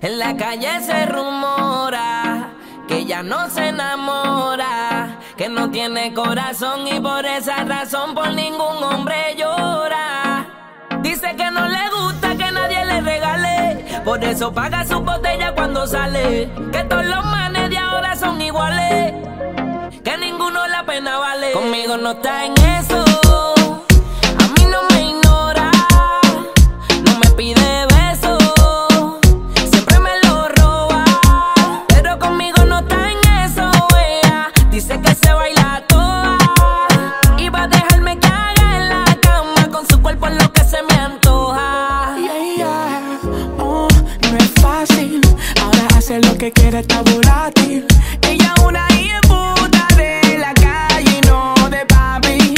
En la calle se rumora que ella no se enamora, que no tiene corazón y por esa razón por ningún hombre llora. Dice que no le gusta que nadie le regale, por eso paga su botella cuando sale. Que todos los manes de ahora son iguales, que ninguno la pena vale. Conmigo no está en eso, a mí no me ignora, no me pide besos, siempre me lo roba. Pero conmigo no está en eso, ella dice que se baila toda y va a dejarme que haga en la cama con su cuerpo en lo que se me antoja. Oh, no es fácil, ahora hace lo que quiere, está volátil. Ella una puta de la calle y no de papi.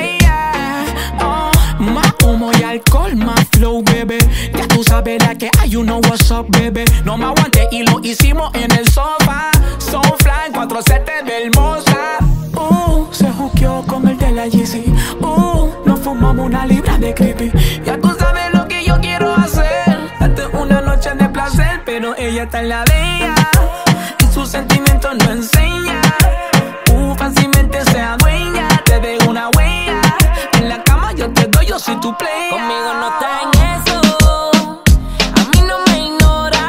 Oh, más humo y alcohol, más flow, bebé. Ya tú sabes la que hay, you know what's up, bebé. No me aguanté y lo hicimos en el sofá. So fly, 4 sets de hermosa. Se juqueó con el de la Yeezy. Nos fumamos una libra de creepy. Ya tú sabes lo que yo quiero hacer, darte una noche de placer, pero ella está en la de ella y sus sentimientos no enseña. Fácilmente se adueña, te dejo una huella. En la cama yo te doy, yo soy tu playa. Conmigo no está en eso, a mí no me ignora,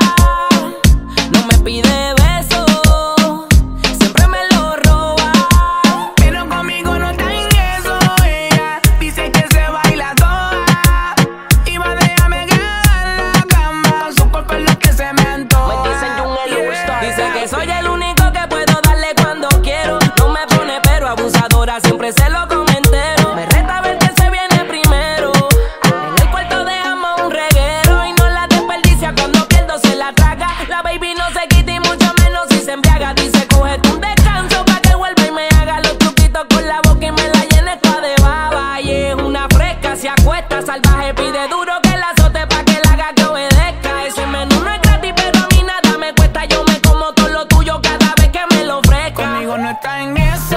no me pide besos, siempre me lo roba. Pero conmigo no está en eso, ella dice que se baila toda y va a dejarme quedar en la cama. Su cuerpo es lo que se me antoja. Dice que soy el único que puedo darle cuando quiero. No me pone pero abusadora, siempre se lo come entero. Me reta a ver que se viene primero. En el cuarto dejamos un reguero y no la desperdicia, cuando pierdo se la traga. La baby no se quita y mucho menos si se embriaga. Dice cógete un descanso pa' que vuelva y me haga los truquitos con la boca y me la llene toda de baba. Y es una fresca, se acuesta salvaje, pide duro que la azote pa' que la haga que obedezca. Ese menú no es gratis pero a mí nada me cuesta. Yo me como todo lo tuyo cada vez que me lo ofrezca. Conmigo no está en eso,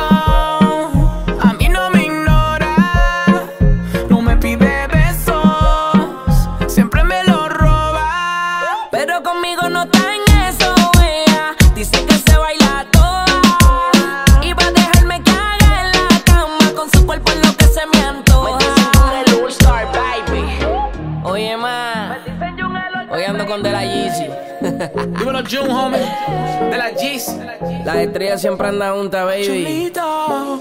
a mí no me ignora, no me pide besos, siempre me lo roba. Pero conmigo no está en eso, ella dice que se baila toda y va a dejarme que haga en la cama con su cuerpo en lo que se me antoja. Oye, ma, hoy ando con De La Yeezy. Dímelo, June, homie, de la G's. Las estrellas siempre andan juntas, baby. Chulito.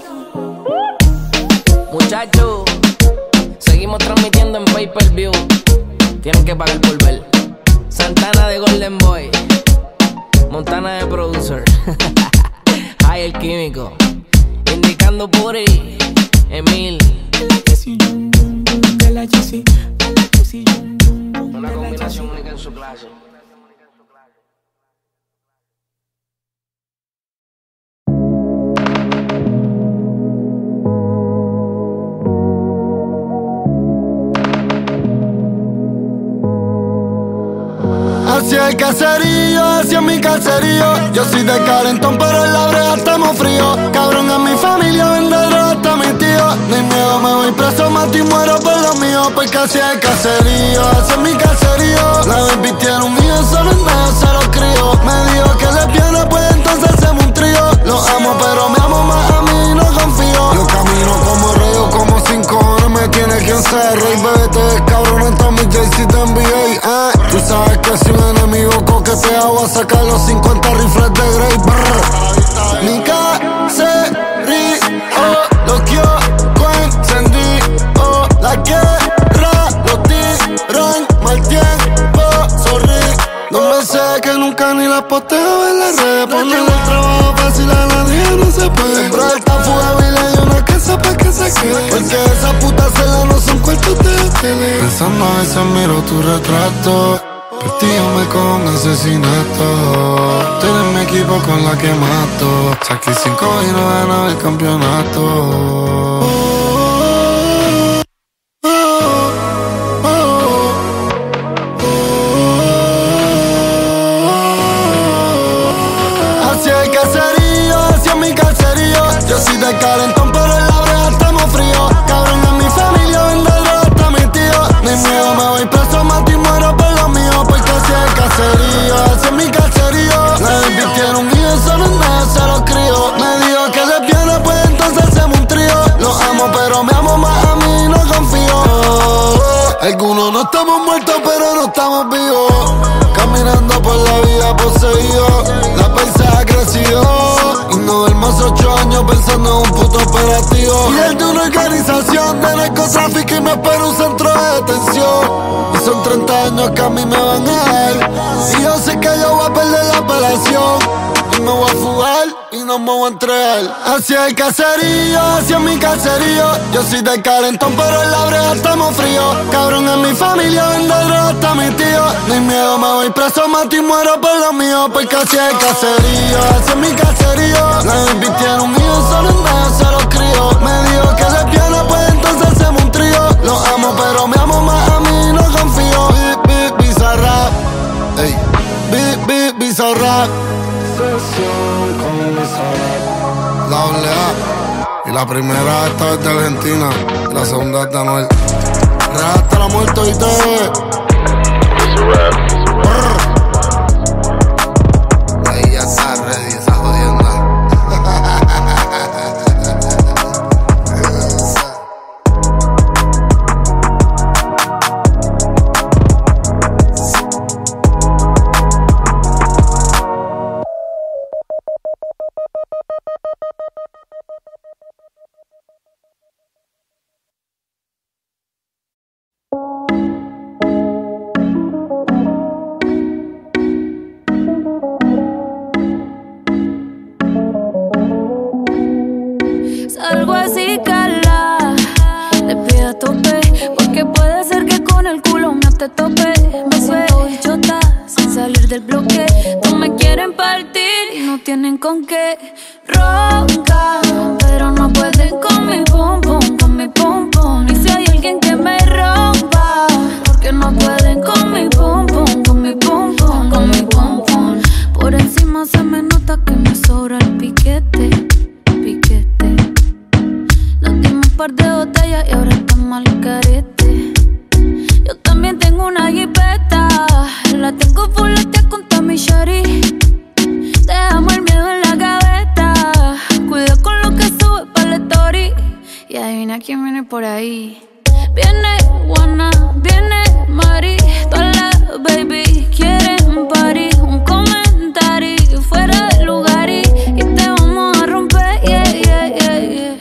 Muchachos, seguimos transmitiendo en pay-per-view. Tienen que pagar por ver. Santana de Golden Boy, Montana de Producer, Hay el Químico, Indicando Puri, Emil. De la Yeezy, Una combinación única en su clase. Hacia el caserío, hacia mi caserío. Yo soy de Carentón, pero en la brea estamos fríos. Cabrón, a mi familia vende droga hasta mi tío. Ni miedo, me voy preso, mato y muero por lo mío. Porque hacia el caserío, hacia mi caserío. La baby tiene un mío, solo en medio se lo crío. Me dijo que lesbiana, pues entonces hacemos un trío. Lo amo, pero me amo más a mí, no confío. Yo camino como rey, o como 5 horas me tiene quien ser rey. Bebé, te ves cabrón, en todos mis Jay-Z te envié. Tú sabes que si un enemigo coquetea voy a sacar los 50 rifles de Grey. Mi caserío, lo que yo encendí, la guerra, los tiros en mal tiempo, sorry. No me sé que nunca ni la posteo en las redes. Poner el trabajo fácil a nadie no se puede. Siempre esta fuga y le dio una casa pa' que se quede. Porque esa puta celda no son cuartos de tele. Pensando a veces miro tu retrato. Por ti yo me cojo un asesinato. Tú eres mi equipo con la que mato. Saqué 5 y no ganaba el campeonato. Hacia el caserío, hacia mi caserío. Yo soy de Carentón, pero en la brea estamos fríos. Cabrón, en mi familia vende droga hasta mi tío. Ni miedo, me voy preso, mato y muero por lo mío. Porque hacia el caserío, estamos muertos pero no estamos vivos. Caminando por la vida poseído. La paisa ha crecido y nos duermos 8 años pensando en un puto operativo. Y es de una organización de narcotráfico y me espera un centro de detención. Y son 30 años que a mí me van a dar. Y yo sé que yo voy a perder la apelación. Y me voy a fugar y no me voy a entregar. Hacia el caserío, hacia mi caserío. Yo soy del calentón pero en la brea estamos fríos. Cabrón, en mi familia vende droga hasta mi tío. Ni miedo, me voy preso, mato y muero por lo mío. Porque hacia el caserío, hacia mi caserío. La baby tiene un hijo, solo en medio se los crío. Me dijo que lesbiana, pues entonces hacemos un trío. Los amo pero me amo más a mí, no confío. Bizarrap, ey, Bizarrap. Doble A. Y la primera esta es de Argentina y la segunda es de Anuel. Real hasta la muerte y te. Ahí ya está ready esa jodienda. Salgo así, cala, te pido a tope, porque puede ser que con el culo me te tope. Me suelto y chota, sin salir del bloque. No me quieren partir y no tienen con qué. Ronca, pero no pueden con mi pum pum, con mi pum pum. Y si hay alguien que me rompa, porque no pueden con mi pum pum, con mi pum pum, con mi pum pum. Por encima se me nota que me sobra el piquete, piquete. Nos dimos un par de botellas y ahora estamos al carete. Yo también tengo una jipeta, la tengo fuletea con Tommy Shari. Dejamos el miedo en la gaveta, cuida con lo que sube para la story. Y adivina quién viene por ahí. Viene Juana, viene Mari, todas las baby quieren party. Un comentario fuera del lugar y te vamos a romper, yeah, yeah, yeah, yeah.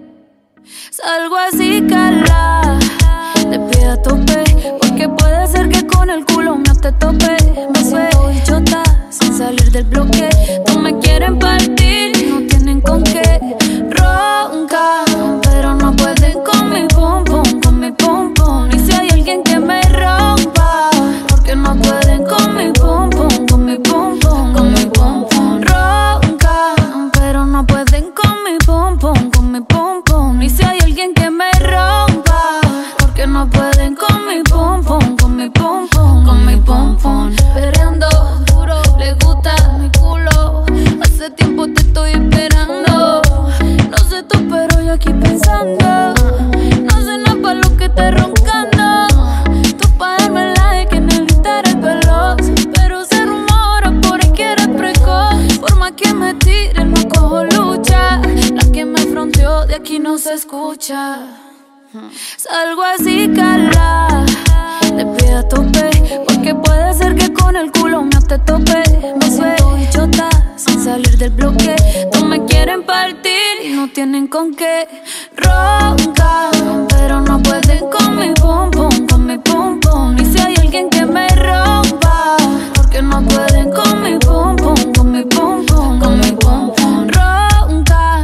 Salgo así, cala, te pido a tope, porque puede ser que con el culo me te tope. Me suelto y chota, sin salir del bloque. No me quieren partir y no tienen con qué. Ronca, pero no pueden con mi pum pum, con mi pum pum. Y si hay alguien que me rompa, porque no pueden con mi pum pum, con mi pum pum, con mi pum pum. Ronca, pero no pueden con mi pum pum, con mi pum pum. Y si hay alguien que me rompa, porque no pueden con mi pum pum, con mi pum pum, con mi pum pum. Perreando duro, le gusta mi culo. Hace tiempo te estoy esperando. No sé tú, pero yo aquí pensando. No sé nada pa' lo que estás roncando. Tú pa' darme like que en el Instagram es veloz, pero se rumora por ahí que eres precoz. Por más que me tiren no cojo lucha. La que me fronteó de aquí no se escucha. Salgo así, cala, te pido a tope, porque puede ser que con el culo me te tope. Me suelto y chota, sin salir del bloque. No me quieren partir y no tienen con qué. Ronca, pero no pueden con mi pum pum, con mi pum pum. Y si hay alguien que me rompa, porque no pueden con mi pum pum, con mi pum pum, con mi pum pum. Ronca.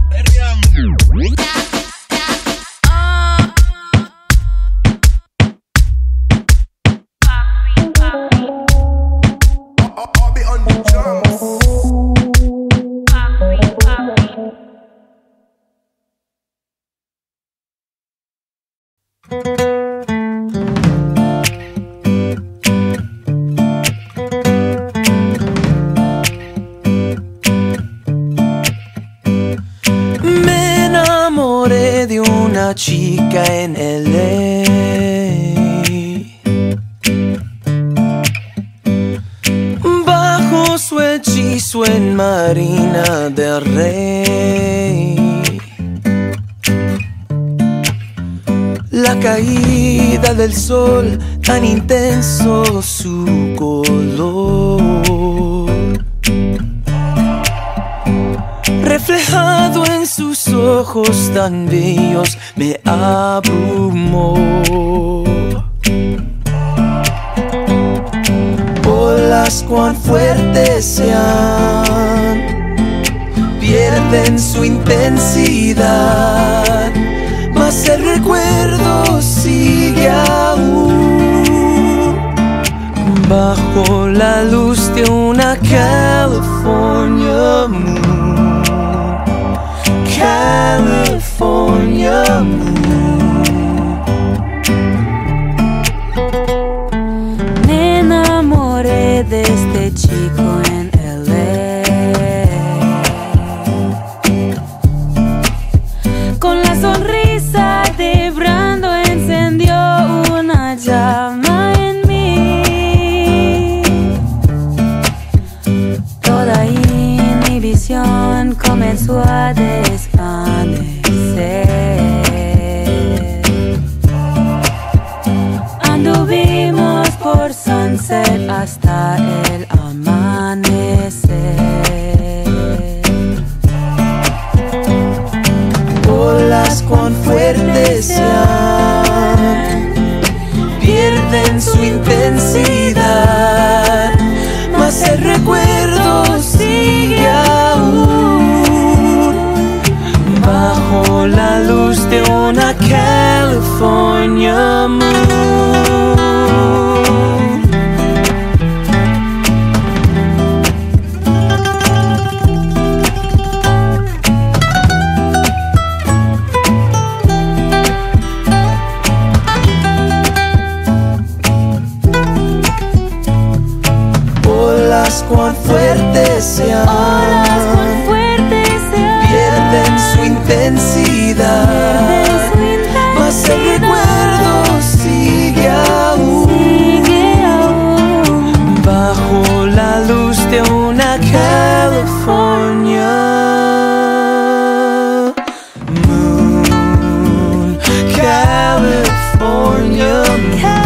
Me enamoré de una chica en LA. Bajo su hechizo en Marina del Rey. La caída del sol, tan intenso su color, reflejado en sus ojos tan bellos, me abrumó. Olas cuán fuertes sean, pierden su intensidad, mas el recuerdo sigue aún bajo la luz de una California moon. California moon. Me enamoré de este chico en LA, con la sonrisa de Brando encendió una llama en mí. Toda inhibición comenzó a desvanecer. Anduvimos por Sunset hasta el amanecer. Olas cuán fuertes sean, pierden su intensidad, mas el recuerdo sigue aún bajo la luz de una California moon. Cuán fuertes sean, pierden su intensidad, mas el recuerdo sigue aún bajo la luz de una California moon. California moon.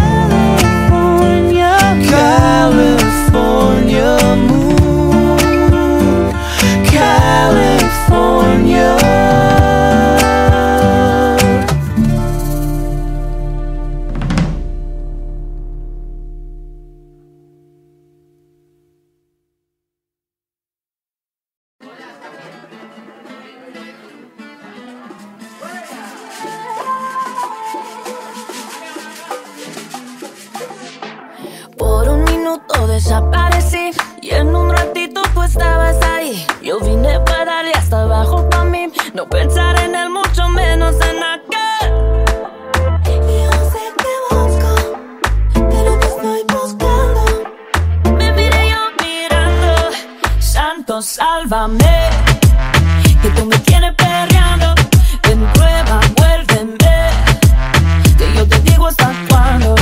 California moon, California. Por un minuto desaparecí y en un ratito tú estabas ahí. Yo vine para darle hasta abajo pa' mí, no pensar en él, mucho menos en aquel. Yo sé que busco, pero te estoy buscando. Me miré yo mirando, santo sálvame, que tú me tienes perreando. Ven, prueba, vuélveme, que yo te digo hasta cuándo.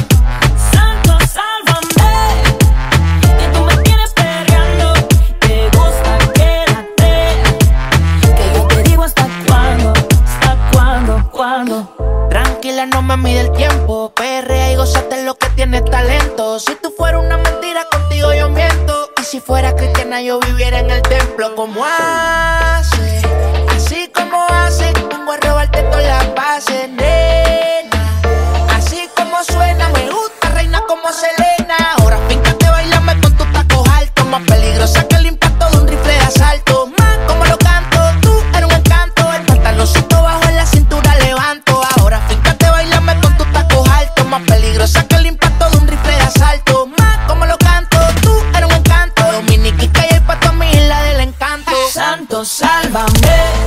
Tranquila, no me mide el tiempo, perrea y gózate lo que tienes talento. Si tú fueras una mentira, contigo yo miento. Y si fuera cristiana, yo viviera en el templo. Como hace, así como hace, vengo a robarte todas las bases, nena. Así como suena, me gusta, reina como Selena. Ahora fíjate, bailame con tus tacos altos, más peligrosa que el impacto de un rifle de asalto. Más como lo canto, tú eres un encanto. El pantaloncito bajo en la cintura levanto. Ahora fíjate, bailame con tus tacos altos, más peligrosa que el impacto de un rifle de asalto. Más como lo canto, tú eres un encanto. Dominiquita y el pato a mi isla del encanto. Santo, sálvame.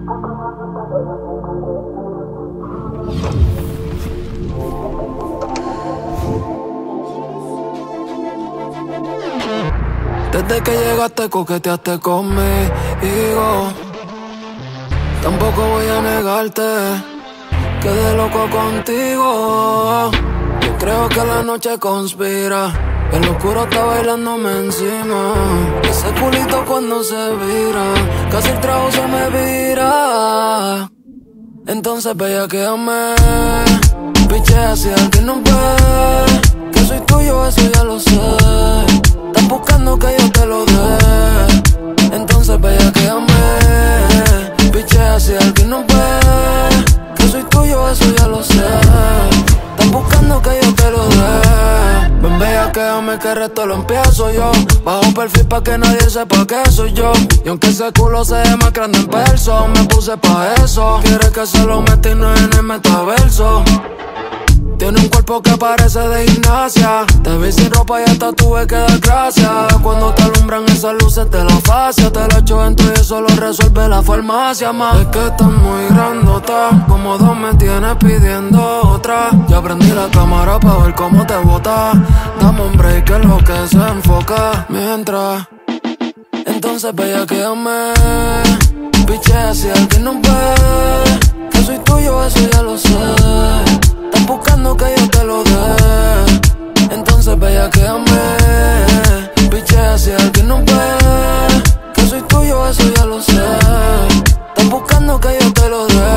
Desde que llegaste coqueteaste conmigo. Tampoco voy a negarte, quedé loco contigo. Yo creo que la noche conspira, el oscuro está bailándome encima. Ese culito cuando se vira, casi el trago se me vira. Entonces bellaquéame, pichea si alguien no ve que soy tuyo, eso ya lo sé. Estás buscando que yo te lo dé. Entonces bellaquéame, pichea si alguien no ve que soy tuyo, eso ya lo sé. Estás buscando que yo te lo dé. Ven bellaquéame que el resto lo empiezo yo. Bajo perfil pa' que nadie sepa que soy yo. Y aunque ese culo se ve más grande en verso, me puse pa' eso. Quieres que se lo meta y no en el metaverso. Tiene un cuerpo que parece de gimnasia. Te vi sin ropa y hasta tuve que dar gracias. Cuando te alumbran esas luces de la fascia, te lo echo dentro y eso lo resuelve la farmacia, ma. Es que estás muy grandota, como dos me tienes pidiendo otra. Ya prendí la cámara pa' ver cómo te bota. Dame un break que es lo que se enfoca. Mientras, entonces bellaquéame, pichea si alguien no ve que soy tuyo, eso ya lo sé. Estás buscando que yo te lo dé. Entonces bellaquéame, pichea si alguien no ve que soy tuyo, eso ya lo sé. Estás buscando que yo te lo dé.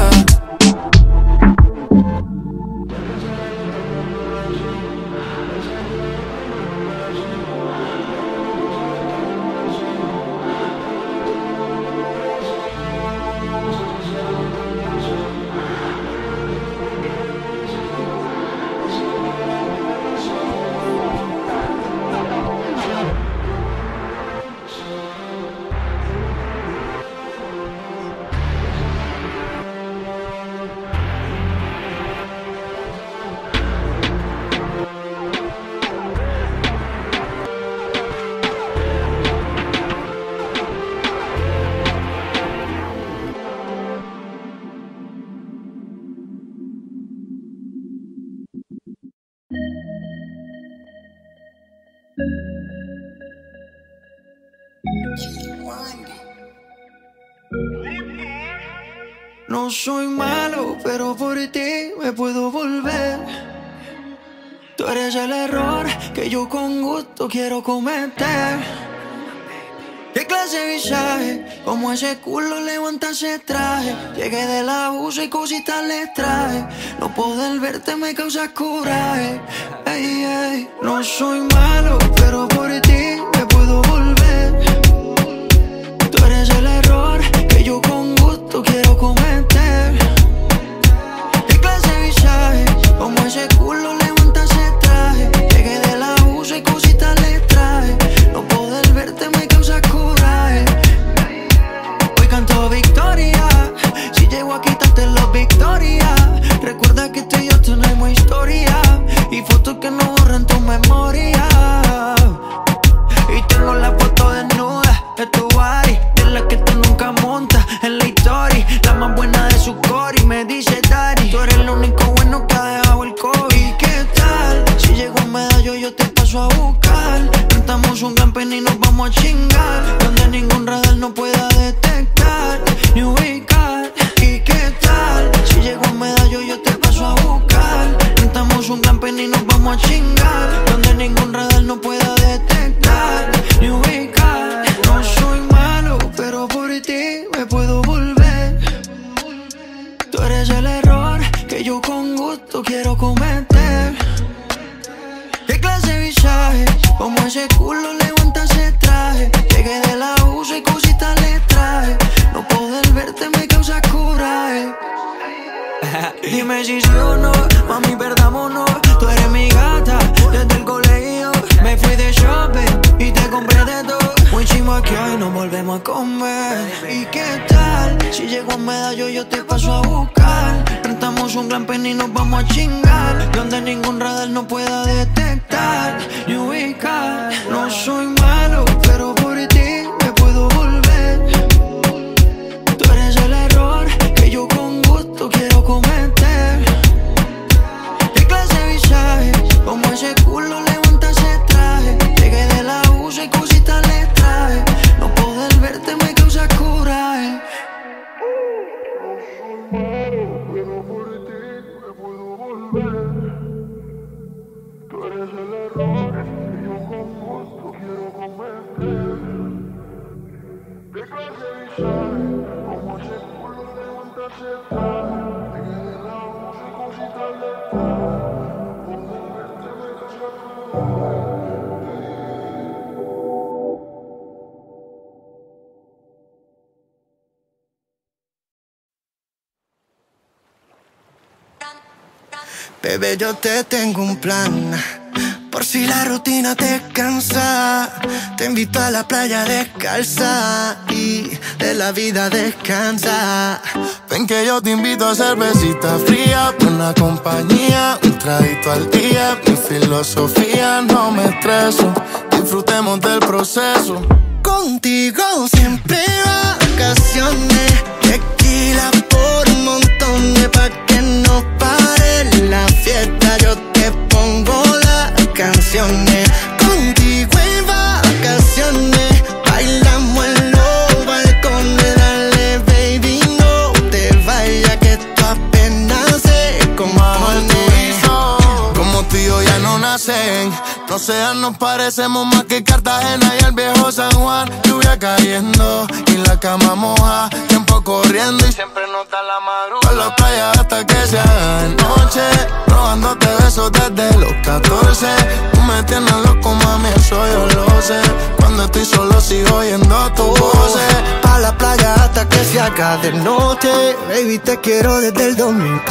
No soy malo, pero por ti me puedo volver. Tú eres el error que yo con gusto quiero cometer. ¿Qué clase de visaje? Como ese culo levanta ese traje. Llegué de la USA y cositas les traje. No poder verte me causa coraje. Ey, ey. No soy malo, pero por ti me puedo volver. Tú eres el error que yo con gusto quiero cometer. ¿Qué clase de visaje? Como ese culo levanta ese traje. Llegué de la USA y cositas les traje. No poder verte me causa coraje. Hoy canto victoria, si llego a quitarte la victoria. Recuerda que tú y yo tenemos historia y fotos que no borran tu memoria. Y tengo la foto desnuda de tu body, de la que tú nunca montas en la historia. La más buena de su core y me dice daddy, tú eres lo único bueno que ha dejado el COVID. ¿Y qué tal? Si llego a medallo yo te paso a buscar. Rentamos un camping y nos vamos a chingar, donde ningún radar no pueda detectar ni ubicar. ¿Y qué tal? Si llego a medallo yo te paso a buscar. Rentamos un camping y nos vamos a chingar, donde ningún radar no pueda detectar ni ubicar. No soy malo, pero por ti me puedo volver. Tú eres el error que yo con gusto quiero cometer. ¿Qué clase de visaje? Como ese culo levanta ese traje. Llegué de la USA y cositas les traje. No poder verte me causa coraje. Dime si sí o no, mami, perdámonos. Tú eres mi gata, desde el colegio me fui de shopping y te compré de todo. Muy chimo que hoy nos volvemos a comer. ¿Y qué tal? Si llego a medallo yo te paso a buscar. Rentamos un glamping y nos vamos a chingar, donde ningún radar no pueda detectar ni ubicar. No soy malo, pero por ti me puedo volver. Tú eres el error Bebé, yo te tengo un plan. Por si la rutina te cansa, te invito a la playa descalza y de la vida descansa. Ven que yo te invito a cervecita fría, buena compañía, un traguito al día. Mi filosofía, no me estreso, disfrutemos del proceso. Contigo siempre vacaciones, tequila por un montón de pa' que no pare la fiesta. Yo te pongo las canciones, contigo en vacaciones, bailamos en los balcones. Dale baby, no te vayas que esto apenas se compone. Como tú y yo ya no nacen, no sean, nos parecemos más que Cartagena y el viejo San Juan. Lluvia cayendo y la cama moja, tiempo corriendo y siempre nos da la madrugada. Por la playa hasta que se haga de noche, robándote besos desde los 14. Tú me tienes loco, mami, eso yo lo sé. Cuando estoy solo sigo oyendo tu voz. Pa' la playa hasta que se haga de noche, baby, te quiero desde el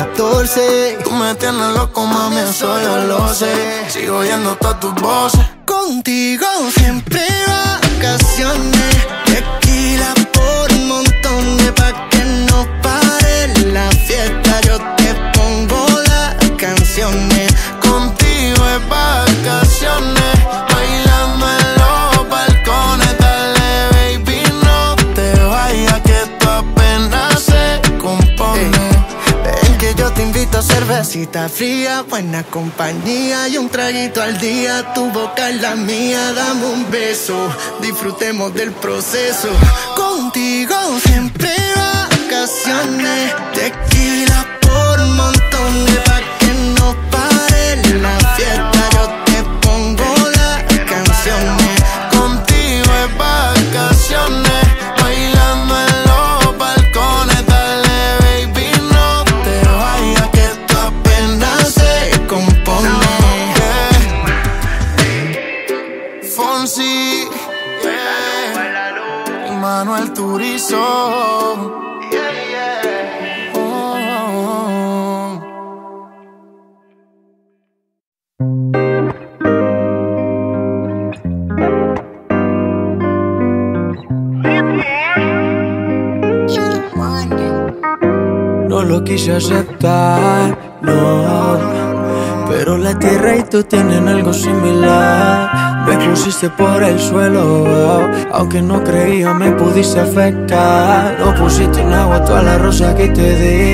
2014. Tú me tienes loco, mami, eso yo lo sé. Sigo oyendo todas tus voces. Contigo siempre vacaciones, tequila por un montón de pa' que no pare la fiesta. Yo te pongo las canciones, contigo es vacaciones, bailando en los balcones. Dale baby, no te vayas que esto apenas se compone. Ven que yo te invito a cervecita fría, buena compañía y un traguito al día. Tu boca es la mía, dame un beso, disfrutemos del proceso. Contigo siempre vacaciones, tequila por un montón de pa' que no pare la fiesta. Yo te pongo las canciones, contigo es vacaciones, bailando en los balcones. Dale baby, no te vayas que esto apenas se compone. Fonsi, y Manuel Turizo. No lo quise aceptar, no, pero la tierra y tú tienen algo similar. Me pusiste por el suelo, aunque no creía me pudiste afectar. No pusiste en agua todas las rosas que te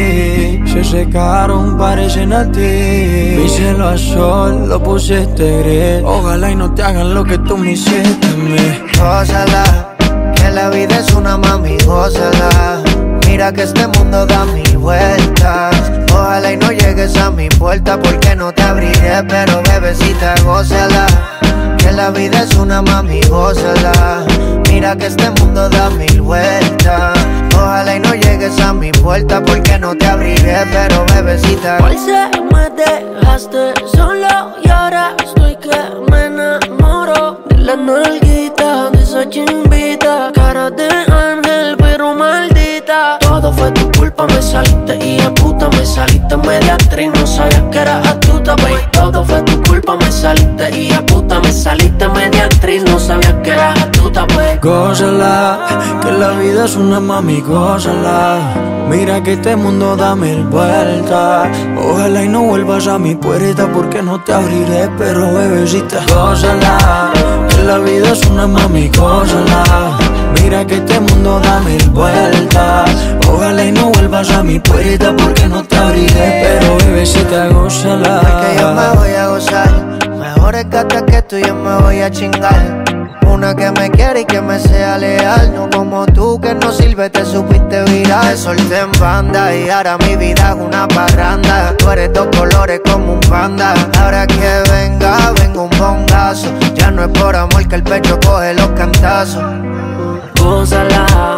di, se secaron, parecen a ti. Mi cielo a sol lo pusiste gris, ojalá y no te hagan lo que tú me hiciste a mí. Gózala, que la vida es una mami, gózala. Mira que este mundo da mil vueltas, ojalá y no llegues a mi puerta porque no te abriré, pero bebecita gózala. Que la vida es una mami, gózala. Mira que este mundo da mil vueltas, ojalá y no llegues a mi puerta porque no te abriré, pero bebecita. Hoy se me dejaste solo y ahora estoy que me enamoro de la nalguita, de esa chimbita, cara de ángel pero maldita. Todo fue tu culpa, me saliste y a puta me saliste media actriz, no sabías que eras astuta, baby. Todo fue tu culpa, me saliste y a puta me saliste media actriz, no sabías que eras astuta, baby. Gózala, que la vida es una mami, gózala. Mira que este mundo da mil vueltas, ojalá y no vuelvas a mi puerta porque no te abriré, pero bebecita gózala. Que la vida es una mami, gózala. Mira que este mundo da mil vueltas, ojalá y no vuelvas a mi puerta porque no te abriré, pero bebecita gózala. Porque yo me voy a gozar, mejor es gata que tú yo me voy a chingar. Una que me quiere y que me sea leal, no como tú que no sirve, te supiste virar. Te solté en banda y ahora mi vida es una parranda. Tú eres dos colores como un panda. Ahora que venga, venga un bongazo. Ya no es por amor que el pecho coge los cantazos. Gózala,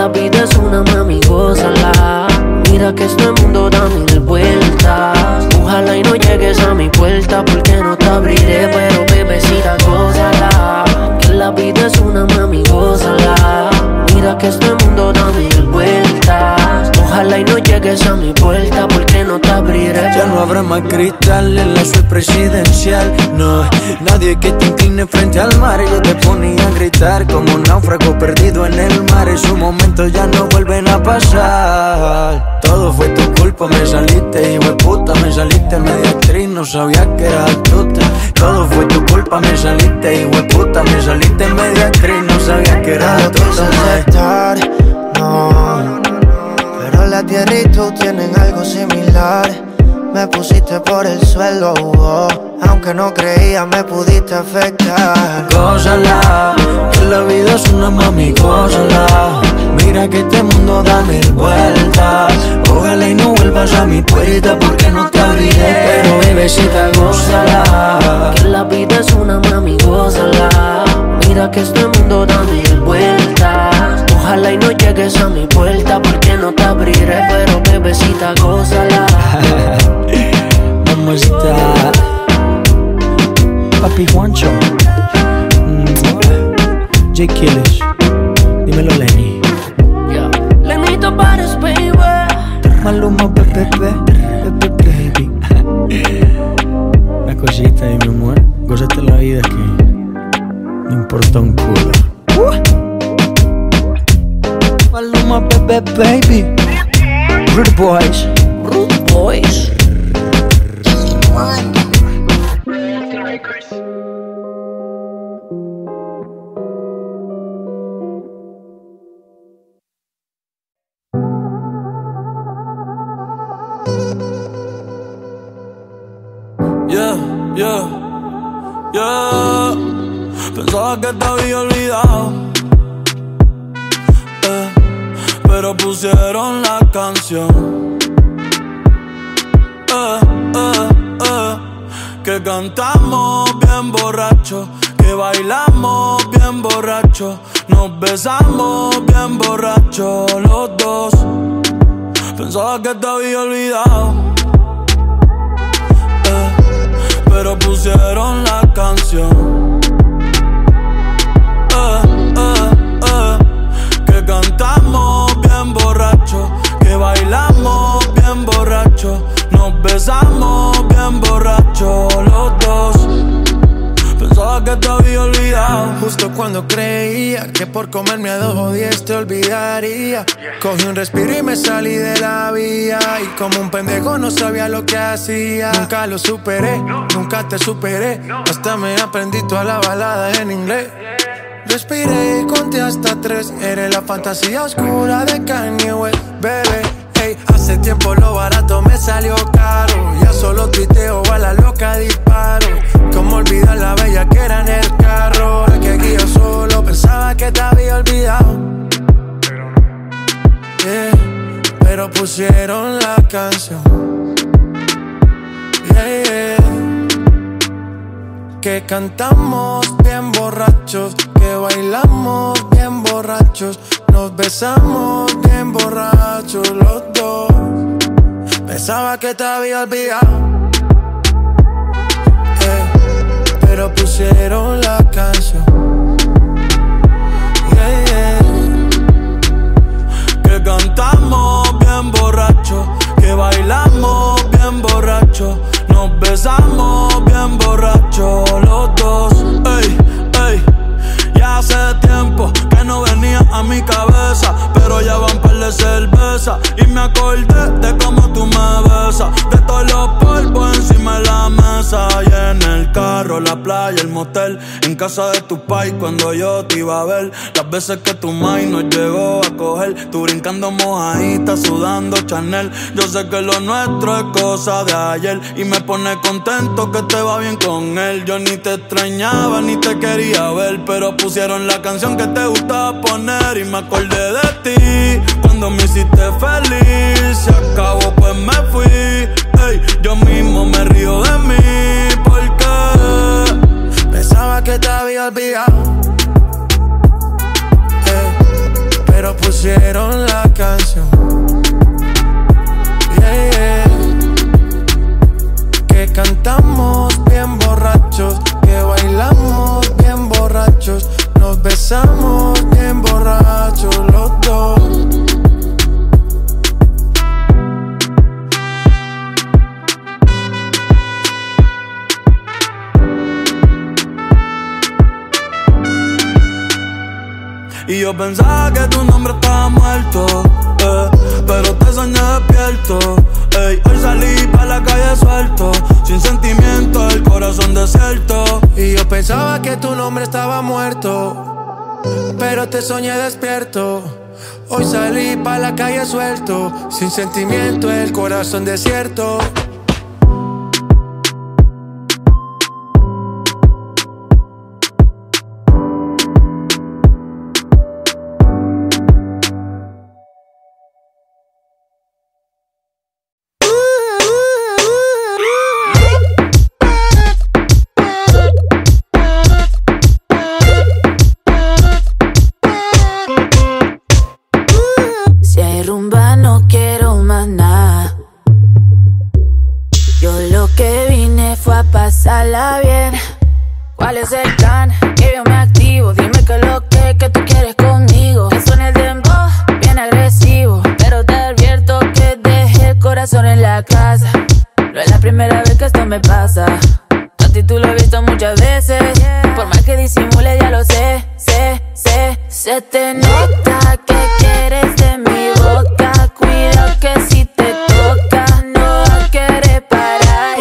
la vida es una, mami, gózala. Mira que este mundo da mil vueltas. Ojalá y no llegues a mi puerta, porque no te abriré, pero bebecita, gózala. Que la vida es una, mami, gózala. Mira que este mundo da mil vueltas. Ojalá y no llegues a mi puerta, porque no te abriré. Ya no habrá más cristal en la suite presidencial. No, nadie que te incline frente al mar. Yo te ponía a gritar como un náufrago perdido en el mar. Esos momentos ya no vuelven a pasar. Todo fue tu culpa, me saliste, hijo de puta. Me saliste media actriz, no sabía que eras astuta. Todo fue tu culpa, me saliste, hijo de puta. Me saliste media actriz, no sabía que eras astuta. No, pero la tierra y tú tienen algo similar. Me pusiste por el suelo, aunque no creía me pudiste afectar. Gózala, que la vida es una, mami, gózala. Mira que este mundo da mil vueltas. Ojalá y no vuelvas a mi puerta, porque no te abriré, pero bebecita, gózala. Que la vida es una, mami, gózala. Mira que este mundo da mil vueltas. Ojalá y no llegues a mi puerta, porque no te abriré, pero bebecita, gózala. Mamacita, Papi Juancho, J. Killish, dímelo Lenny. Lenito Pares, baby. Maluma, baby. Una cosita y mi amor, gózate la vida que no importa un culo. Maluma, baby. Rude boys. Yeah. Pensaba que te había olvidado, pero pusieron la canción. Que cantamos bien borracho, que bailamos bien borracho, nos besamos bien borracho los dos. Pensaba que te había olvidado, pero pusieron la canción. Que cantamos bien borracho, que bailamos bien borracho, nos besamos bien borracho los dos. Pensaba que te había olvidado. Justo cuando creía que por comerme a 2 o 10 te olvidaría, cogí un respiro y me salí de la vía. Y como un pendejo no sabía lo que hacía. Nunca lo superé, nunca te superé. Hasta me aprendí toda la balada en inglés. Respiré y conté hasta 3. Eres la fantasía oscura de Kanye West, bebé. Hey, hace tiempo lo barato me salió caro. Ya solo tuiteo, a la loca disparo. Cómo olvidar la bella que era en el carro. La que aquí yo solo pensaba que te había olvidado. Pero pusieron la canción. Que cantamos bien borrachos, que bailamos bien borrachos, nos besamos bien borrachos los dos. Pensaba que te había olvidado, pero pusieron la canción. Que cantamos bien borracho, que bailamos bien borracho, nos besamos bien borracho los dos. Ey, ya hace tiempo que no venía a mi cabeza, pero ya van par de cerveza y me acordé de cómo tú me besas, de todos los polvos encima de la mesa. Y en el carro, la playa, el motel, en casa de tu pai cuando yo te iba a ver. Las veces que tu mai nos llegó a coger, tú brincando mojadita, sudando Chanel. Yo sé que lo nuestro es cosa de ayer y me pone contento que te va bien con él. Yo ni te extrañaba ni te quería ver, pero pusieron la canción que te gustaba poner y me acordé de ti cuando me hiciste feliz. Se acabó pues me fui, ey, yo mismo me río de mí porque pensaba que te había olvidado, pero pusieron Y yo pensaba que tu nombre estaba muerto, pero te soñé despierto. Ey, hoy salí pa' la calle suelto, sin sentimiento, el corazón desierto. Y yo pensaba que tu nombre estaba muerto, pero te soñé despierto. Hoy salí pa' la calle suelto, sin sentimiento, el corazón desierto. Pasarla bien. ¿Cuál es el plan? Que yo me activo. Dime que lo que tú quieres conmigo. Que suene el dembow, bien agresivo. Pero te advierto que dejé el corazón en la casa. No es la primera vez que esto me pasa. A ti tú lo he visto muchas veces. Por más que disimule ya lo sé. Se te nota que quieres de mi boca. Cuidado que si te toca no va a querer parar.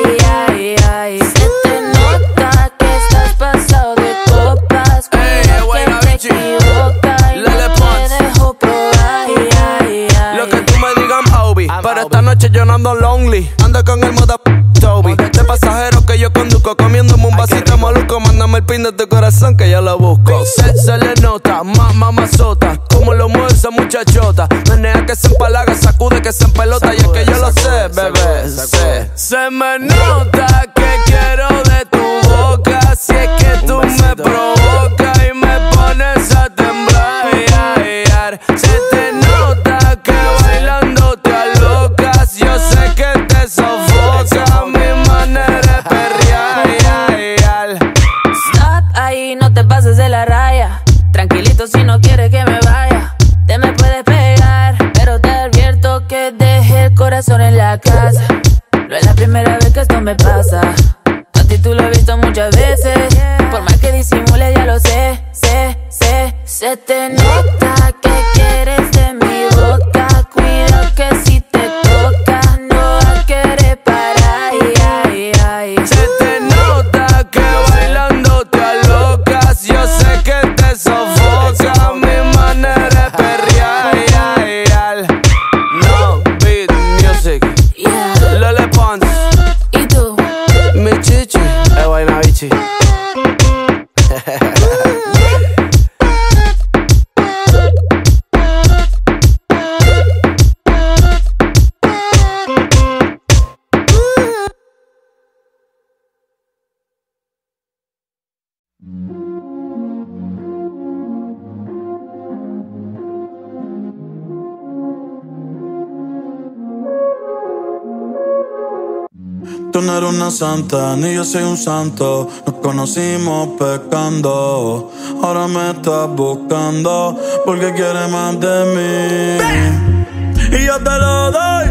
Se te nota que estás pasado de copas. Cuidado que te equivocas y no te dejo probar. Lo que tú me digas, Obi, pero esta noche yo no ando lonely. Ando con el moda Toby. De pasajero que yo conduzco, comiéndome un vasito de molusco. Mándame el pin de tu corazón que yo lo busco. Se le nota, mamazota, como lo mueve esa muchachota. Menea que se empalaga, sacude que se empelota. Y es que yo lo sé, bebé, se me nota que quiero de tu boca. Si es que tú me provocas y me pones a temblar. Se te nota que bailando te alocas. Yo sé que te sofoca mi manera de perrear. Stop ahí, no te pases de la raya. Tranquilito si no quieres que me vaya. Te me puedes pegar, pero te advierto que dejé el corazón en la casa. No es la primera vez que esto me pasa. A ti tú lo he visto muchas veces. Por más que disimule ya lo sé. Se te nota que quieres de mi boca. Cuidado que si te toca no va a querer parar. Se te nota que bailando te alocas. Yo sé que te sofoca mi manera de perrear. No beat music. Lele Pons. ¿Y tú? Mi chichi, Guaynabichi. Tú no eres una santa, ni yo soy un santo. Nos conocimos pecando. Ahora me estás buscando porque quieres más de mí. Y yo te lo doy.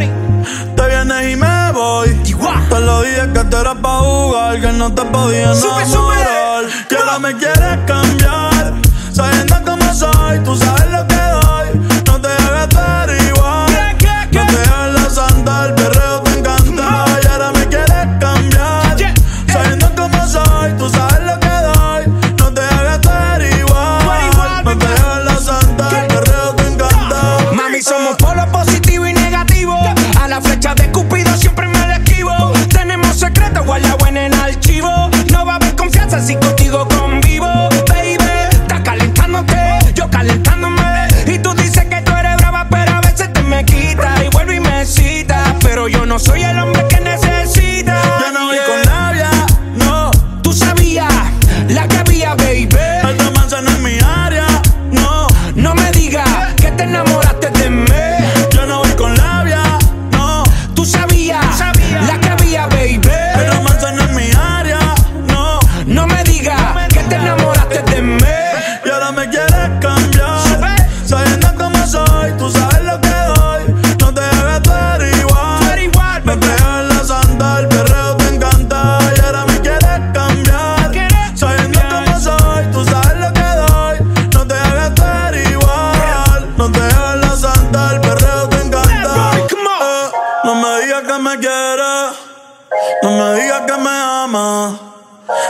Te vienes y me voy. Te lo dije que tú eras pa' jugar, que no te podía enamorar. Que ahora me quieres cambiar, sabiendo cómo soy. Tú sabes lo que doy. No te hagas estar igual. No te hagas la santa, el perreo te encanta. Y ahora me quieres cambiar, sabiendo cómo soy. Tú sabes lo que doy. No te hagas estar igual. No te hagas la santa, el perreo te encanta. Mami, somos polos positivo y negativo. A la flecha de Cupido siempre me la esquivo. Tenemos secretos guardados en el archivo. No va a haber confianza si contigo convivo. Baby, estás calentándote, yo calentándome. Y tú dices que tú eres brava, pero a veces te me quitas y vuelve y me cita. Pero yo no soy el hombre que necesita. Yo no voy con labia, no. Tú sabías la que había, baby. El romance no es mi área, no. No me digas que te enamoraste de mí. Yo no voy con labia, no. Tú sabías la que había, baby. El romance no es mi área, no. No me digas que te enamoraste de mí. Y ahora me quieres cambiar, sabiendo cómo soy. Tú sabes lo que doy. No te hagas estar igual. Me pegas en la santa, el perreo te encanta. Y ahora me quieres cambiar, sabiendo cómo soy. Tú sabes lo que doy. No te hagas estar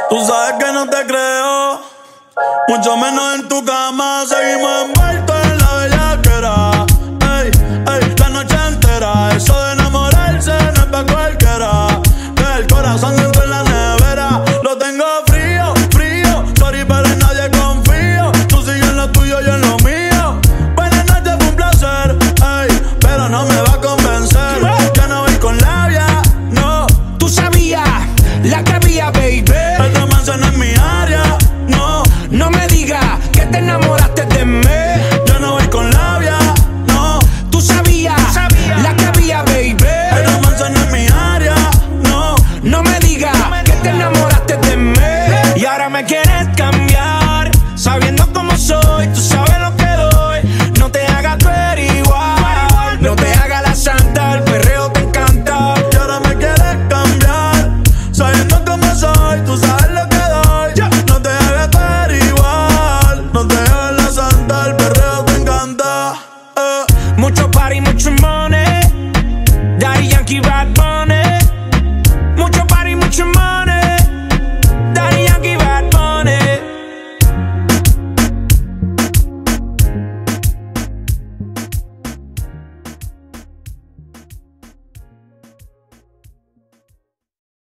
Tú sabes que no te creo, mucho menos en tu cama. Seguimos envueltos en la bellaquera. Ey, ey, la noche entera. Eso de enamorarse no es pa' cualquiera. Que el corazón dentro en la nevera lo tengo frío, frío. Sorry, pero en nadie confío. Tú sigues en lo tuyo, yo en lo mío. Buenas noches, fue un placer, ey, pero no me va a convencer. Yo no voy con labia, no. Tú sabías la que había, baby. El romance no es mi área, no. No me digas que te enamoraste de mí. Yo no voy con labia, no. Tú sabías la que había, baby. El romance no es mi área, no. No me digas que te enamoraste de mí. Y ahora me quieres cambiar, sabiendo cómo soy, tú sabes.